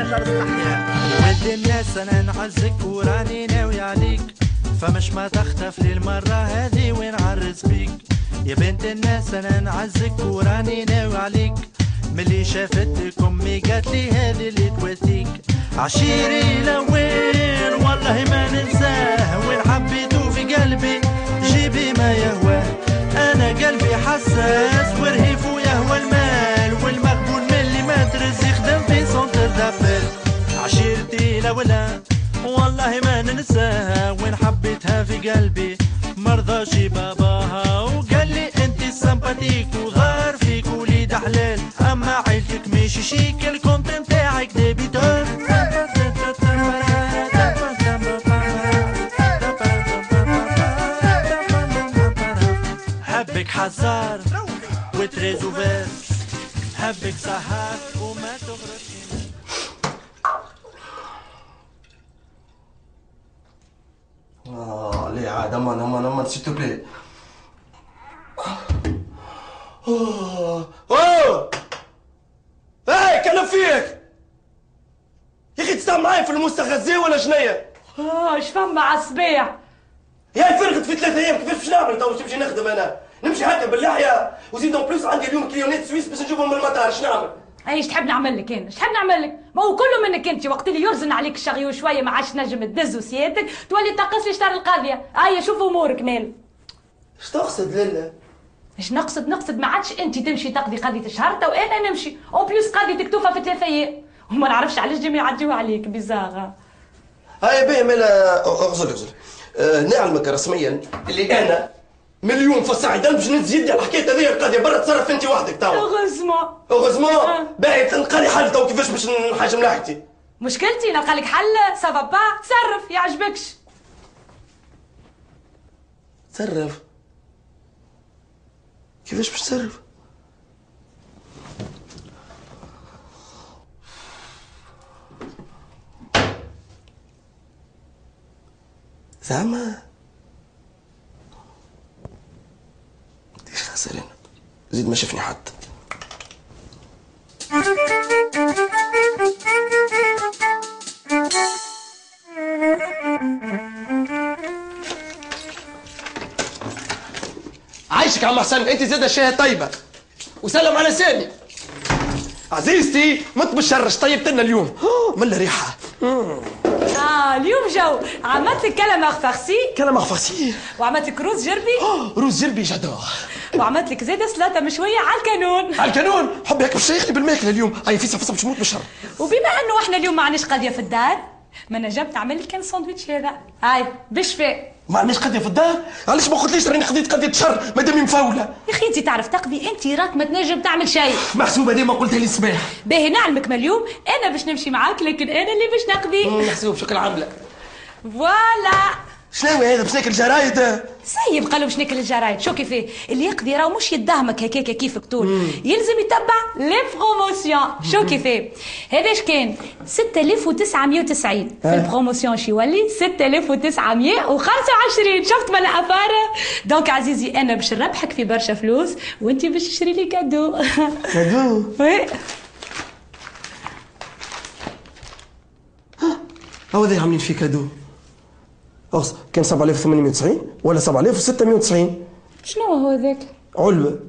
الارض احياء. ولد الناس انا نعزك وراني ناوي عليك، فمش ما تخطف لي المرة هذه ونعرس بيك. يا بنت الناس انا نعزك وراني ناوي عليك، ملي شافتك امي قالت لي هذه اللي توثيك. عشيري لوين والله ما ننساه، وين حبيته في قلبي جيبي ما يهواه. انا قلبي حساس ورهيفه يهوى المال، والمقبول من اللي ما ترز يخدم في سونتر دابل. عشيرتي لولا والله ما ننساها، وين حبيتها في قلبي مرضاش باباها. وقال لي انت سمباتيك وغار فيك وليد حلال، اما عيلتك ماشي شيك الكونت نتاعك ديبيتور. حبك حزار وتريزوفير، حبك سهر وما تغرقش. ليه عاد امان s'il te plaît. اوه ايه كلام فيك يا اخي، تستعمل معايا في المستغزيه ولا جنيه؟ اش فما عالصبيح؟ يا فرقت في 3 ايام كيفاش باش نعمل تو؟ باش نمشي نخدم انا، نمشي هكا باللحيه وزيد اون بلوس عندي اليوم كليونات سويس باش نجيبهم من المطار. اش نعمل؟ ايش تحب نعمل لك انا؟ اش تحب نعمل لك؟ ما هو كله منك انت، وقت اللي يرزن عليك الشغي وشويه ما عادش نجم تدز وسيادتك تولي تنقص لي شطر القاضيه. هيا شوف امورك مال. اش تقصد لله؟ اش نقصد ما عادش انت تمشي تقضي قضيه الشهر وانا نمشي، اون بليس قضيتك توفى في 3 ايام وما نعرفش علاش جميع يعديو عليك بيزاغه. هيا باهي مالا اغزر نعلمك رسميا اللي انا مليون في الساعه باش نزيد على الحكايه هذه القضيه برا تصرف انت وحدك توا. اوغوزمون باهي تلقى لي حل تو كيفاش باش نحاجم لاحقتي. مشكلتي نلقى لك حل سافا با تصرف يعجبكش. تصرف كيفاش باش تصرف؟ زعما ديش خسرين زيد ما شفني حتى. عايشك عم حسن، انت زاد الشاي طيبه وسلم على سامي. عزيزتي مت بالشرش طيبت لنا اليوم من ريحه. اليوم جو عملت لك كلاماغ فارسي وعملت لك روز جربي. روز جربي جادور. وعملت لك زيادة سلطة مشوية على الكانون. حبي هيك باش يخلي بالماكله اليوم. هاي في صفصه باش نموت بالشر. وبما انه احنا اليوم ما عندناش قضية في الدار، ما نجمت نعمل لك كان ساندويتش هذا. هاي بالشفاء. ما عندناش قضيه في الدار؟ علاش ما قلتليش راني قضيت قضيه شر مادامي مفاوله؟ يا اخي انت تعرف تقضي، انت راك ما تنجم تعمل شيء. محسوبه ديما قلتها لي الصباح. باهي نعلمك من اليوم انا باش نمشي معاك، لكن انا اللي باش نقضي. محسوب شكل عامله. فوالا. شنو هذا باش ناكل جرايد؟ سيب قالوا باش ناكل الجرايد. شو كيفاه اللي يقضي راهو مش يدهمك هكاك كيفك طول، يلزم يتبع لي بروموسيون. شو كيفاه هذا اش كان 6990 في البروموسيون شي يولي 6925. شفت ما العفاره؟ دونك عزيزي انا باش نربحك في برشا فلوس وانت باش تشري لي كادو. كادو؟ وي هو ذا عاملين فيه كادو. أخص كان 7890 ولا 7690؟ شنو هو ذاك؟ علبة.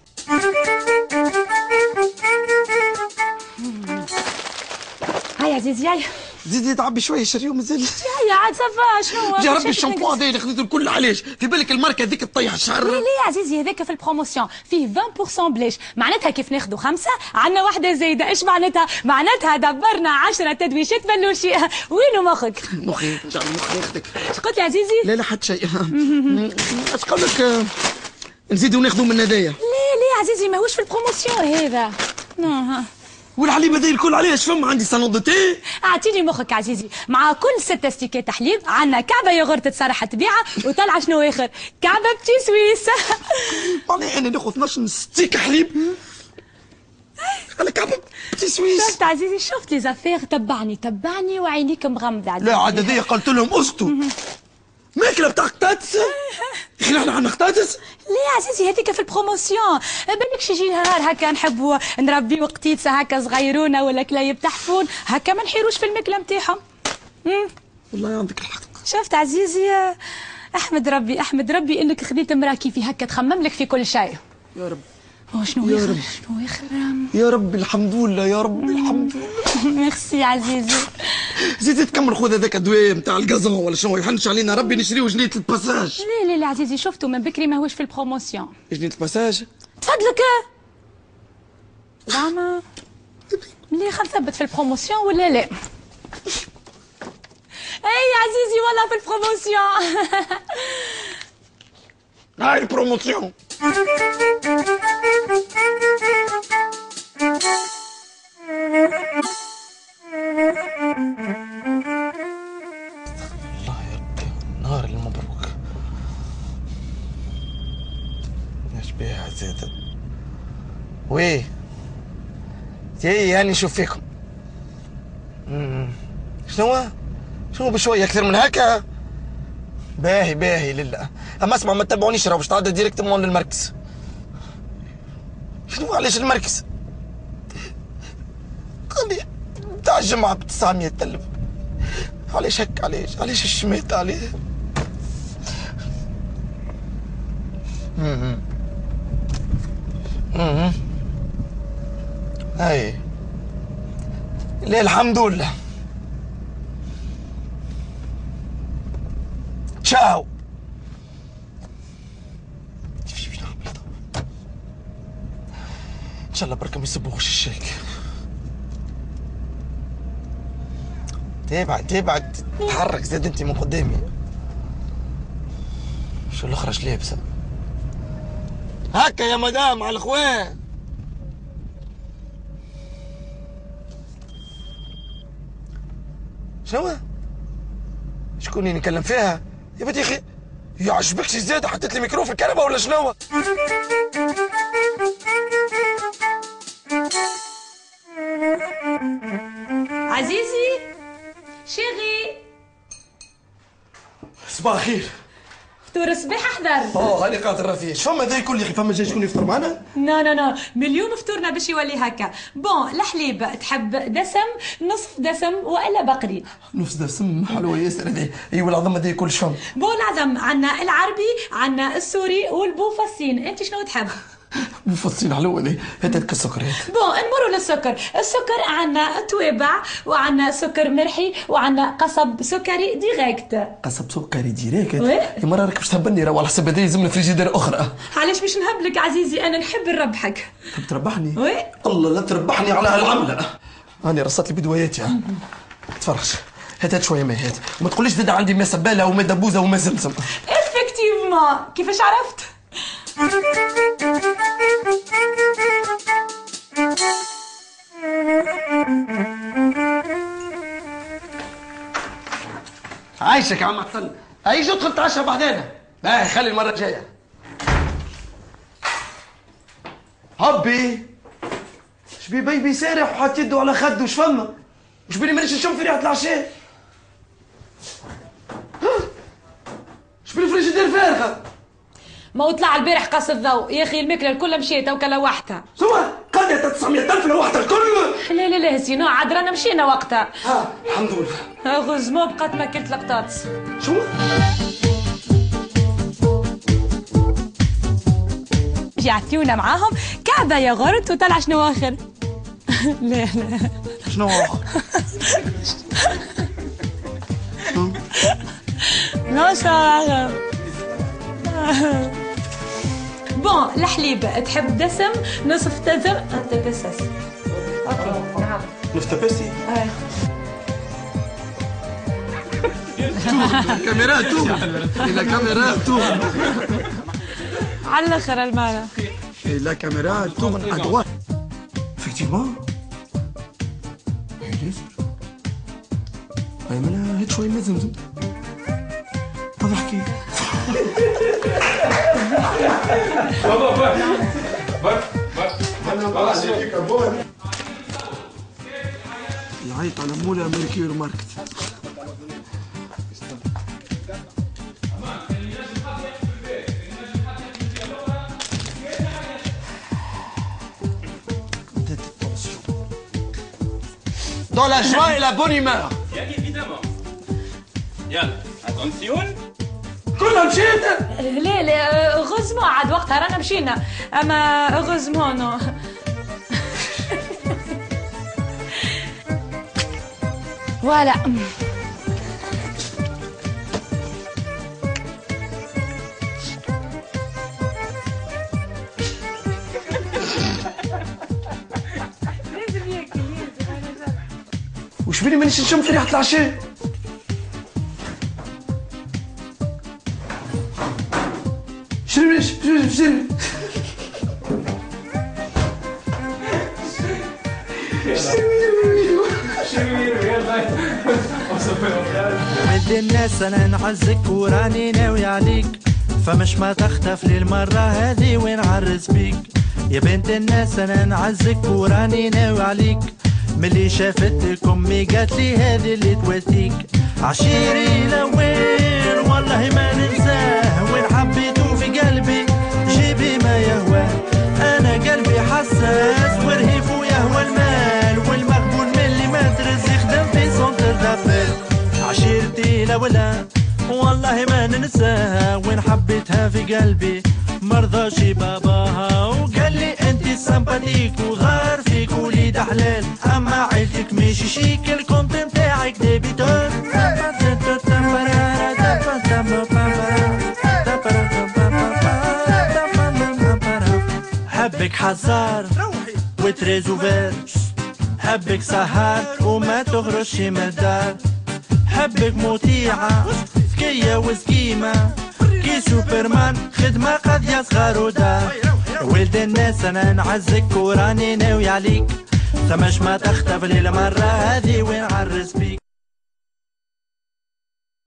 هاي عزيزي هاي زيدي تعبي شويه شريو مازال. يا عاد صافا شنو؟ يا ربي الشامبو هذا اللي خذيته الكل علاش؟ في بالك الماركه هذيك تطيح الشعر؟ ليه يا عزيزي هذاك في البروموسيون فيه 20% بلاش، معناتها كيف ناخذوا 5 عندنا واحده زايده. ايش معناتها؟ معناتها دبرنا 10 تدويشات بلوشي. وينو مخك؟ مخي ان شاء الله مخي ياخذك. اش قلت يا عزيزي؟ لا حتى شيء. اش قال لك نزيدوا ناخذوا من هدايا؟ ليه عزيزي ماهوش في البروموسيون هذا. والحليب هذا الكل عليه اش فما؟ عندي صالون دو تي. اعطيني مخك عزيزي، مع كل 6 ستيكات حليب عندنا كعبه يogurt تصرح تبيعها وطلع شنو اخر؟ كعبه بتي سويس. معناها انا ناخذ 12 ستيك حليب على كعبه بتي سويس. شفت عزيزي، شفت لي زافير. تبعني وعينيك مغمضه عزيزي. لا عاد هذيا قلت لهم اسكتوا. ماكله بتاع قطاطس؟ يا اخي نحن عندنا قطاطس؟ لا يا عزيزي هذيك في البروموسيون، بالك يجي نهار هكا نحبوا نربيو قطيطه هكا صغيرونه ولا كلايب تحفون هكا ما نحيروش في الماكله نتاعهم. والله عندك الحق. شفت عزيزي، احمد ربي احمد ربي انك خديت امراه كيفي هكا تخمم لك في كل شيء. يا رب. شنو يا رب. شنو يخر. يا رب الحمد لله يا رب الحمد لله. ميرسي عزيزي. زيد تكمل خذ هذاك الدواء نتاع الكازون ولا شنو يحنش علينا ربي نشريو جنيه الباساج. لا عزيزي شفتو من بكري ماهوش في البروموسيون. جنيه الباساج؟ تفضلك زعما ملي خل نثبت في البروموسيون ولا لا؟ اي عزيزي والله في البروموسيون. هاي البروموسيون. الله يا ربي النهار المبروك. ايش بيها زيادة؟ وي جاي هاني نشوف فيكم. شنو بشويه اكثر من هكا؟ باهي لله. اما اسمع ما تتبعونيش راهو باش تعدى ديريكتومون للمركز. شنو علاش المركز؟ قال لي تاع الجمعة ب 900 ألف. علاش هك؟ علاش الشمات عليه؟ هاي لا الحمد لله. تشاو. ان شاء الله بركة ما يسبوش الشيك. تبعد تتحرك زاد انت من قدامي. شو اللي خرج لابسه هكا يا مدام على الاخوان. شنو؟ شكون اللي نكلم فيها؟ يا بنتي اخي يعجبكش زياده حطيت لي ميكرو في الكنبه ولا شنو؟ عزيزي شيغي صباح الخير. فطور الصباح احضر. هاني قاطر رفيق. فما ذا كل يا اخي فما جاي شكون يفطر معنا؟ نو مليون فطورنا باش يولي هكا. بون الحليب تحب دسم نصف دسم والا بقري؟ نص دسم حلوه ياسر هذه. ايوا العظم هذه كل شهر. بون العظم عندنا العربي عندنا السوري والبوفاسين، انت شنو تحب؟ بوفاسين حلوه هذه. هات السكر هات. بون نمروا للسكر. السكر عندنا توابع وعندنا سكر مرحي وعندنا قصب سكري ديريكت. قصب سكري ديريكت؟ وي. يا مرة راك باش تهبلني راه على حسب هذا يلزمنا فريجيدير اخرى. علاش باش نهبلك عزيزي؟ انا نحب نربحك. تحب تربحني؟ وي. الله لا تربحني على هالعمله. هاني رصت لي بدوياتي. تفرج هات شويه ماء هات وما تقوليش زاد عندي ماء سباله وماء دبوزه وماء زمزم. افكتيفمون كيفاش عرفت؟ عايشك يا عم عطل. اي جو تدخل تعشى بعدين. باهي خلي المره الجايه. هبي شبي بيبي سارح وحاط يده على خده وش فما؟ وش بيني مانيش نشم في ريحه العشاء؟ شبي الفريجيدير فارغه؟ ما طلع البارح قص الضوء يا اخي، الماكله الكل مشيت وكلا وحدها. سوا قضيت 900,000 لوحدها الكل. لا سينو عاد رانا مشينا وقتها. الحمد لله. غزمو بقات ماكلة القطاطس. شو؟ يعطيونا معاهم كعبة يا غرت وطلع شنو اخر؟ لا شنو اخر؟ لا شنو اخر؟ بون الحليب تحب دسم نصف دسم تبسس. اوكي نعم نفتبسي؟ الكاميرا توم. الى كاميرا توم. على الاخر المعنى. الى كاميرا توم ادوار. افكتيفمون. هاي مالا هات شويه ماء زمزم. تضحكي. يعيط على مولا ميركيور ماركت. dans la joie et la bonne humeur. Bien évidemment. يلا attention. كلها مشيت؟ لا لا غزمة عاد وقتها رانا مشينا اما غزمة نو. فوالا وش بيني مانيش نشم في ريحة العشاء؟ شربي ولد الناس انا نعزك وراني ناوي عليك، فمش ما تختف لي المرة هذه ونعرس بيك. يا بنت الناس انا نعزك وراني ناوي عليك، ملي شافتك امي قالت لي هذه اللي تواسيك. عشيري لوين والله ما ننساه، وين حبيته في قلبي جيبي ما يهواه. انا قلبي حساس ورهيفه يهوى المال، والمغبون من اللي ما ترز يخدم في سونتر دابيل. عشيرتي لولا والله ما ننساها، وين حبيتها في قلبي مرضاش باباها، وقال لي انت سامباتيك وغار فيك وليد حلال، اما عيلتك ماشي شيك الكونت نتاعك ديبيتور. حبك حزار وتريز اوفير، حبك سهار وما تخرجش من الدار، حبك مطيعة ذكية وسكيمة كي سوبرمان، خدمة قد يا صغار ودار. ولد الناس انا نعزك وراني ناوي عليك، ثمش ما تختفل المرة هذه ونعرس بيك.